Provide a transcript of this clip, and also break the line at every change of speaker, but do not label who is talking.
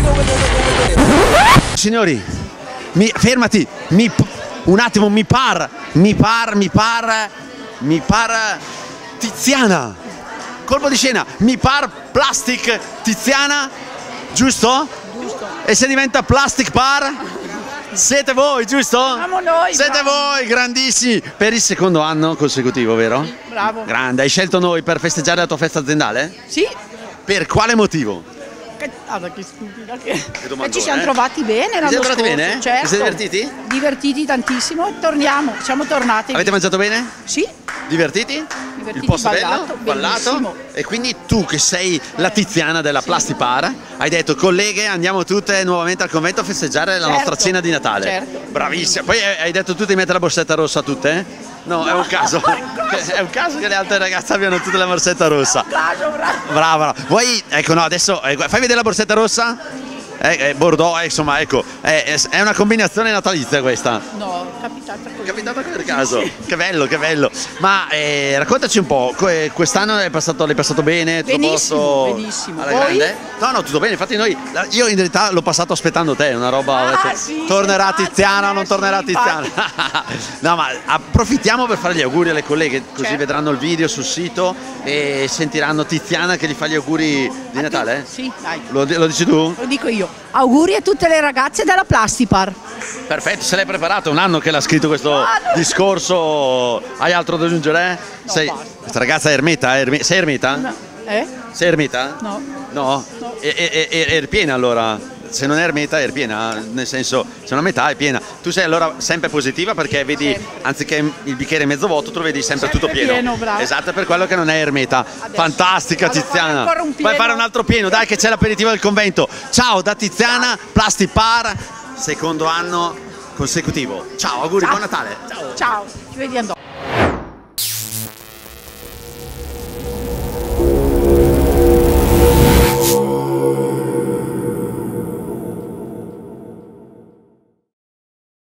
Signori, fermati, un attimo, mi par Tiziana, colpo di scena, mi par Plastic Tiziana, giusto?
Giusto.
E se diventa Plastic Par? Siete voi, giusto?
Siamo noi.
Siete voi, grandissimi, per il secondo anno consecutivo, vero?
Sì, bravo.
Grande, hai scelto noi per festeggiare la tua festa aziendale?
Sì.
Per quale motivo?
Che stupida che
domandone,
ci siamo trovati bene l'anno
Vi siete trovati
scorso,
bene?
certo.
Vi siete divertiti?
Divertiti tantissimo e torniamo, siamo tornati.
Avete mangiato bene?
Sì.
Divertiti? Il posto
ballato,
bello? Ballato?
bellissimo.
E quindi tu che sei la Tiziana della Plastipar hai detto colleghe andiamo tutte nuovamente al convento a festeggiare la nostra cena di Natale.
Certo.
Bravissima. Poi hai detto tu di mettere la borsetta rossa a tutte? No, è un caso. È un caso che le altre ragazze abbiano tutte la borsetta rossa. Brava. Vuoi, ecco no, adesso fai vedere la borsetta rossa? Bordeaux, insomma, ecco, è una combinazione natalizia questa.
No, capitata così.
Capitata per caso, sì. Che bello, che bello. Ma raccontaci un po', quest'anno l'hai passato bene?
Benissimo, benissimo.
Alla grande? No, tutto bene, infatti io in realtà l'ho passato aspettando te, una roba,
sì,
tornerà Tiziana o non tornerà Tiziana? No, ma approfittiamo per fare gli auguri alle colleghe, così
certo.
vedranno il video sul sito e sentiranno Tiziana che gli fa gli auguri di Natale?
Sì, dai.
Lo dici tu?
Lo dico io. Auguri a tutte le ragazze della Plastipar.
Perfetto, se l'hai preparato, è un anno che l'ha scritto questo discorso, hai altro da aggiungere?
No,
Questa ragazza è ermita? Sei ermita?
No.
Sei ermita?
No.
No? È piena allora? Se non è ermita è piena, nel senso se una metà è piena. Tu sei allora sempre positiva perché vedi, anziché il bicchiere mezzo vuoto, tu lo vedi sempre tutto pieno.
Bravo.
Esatto, è per quello che non è ermita. Fantastica Tiziana. Puoi fare un altro pieno, dai che c'è l'aperitivo del convento. Ciao da Tiziana, Plastipar, secondo anno consecutivo. Ciao, auguri, buon Natale.
Ciao, ci vediamo dopo.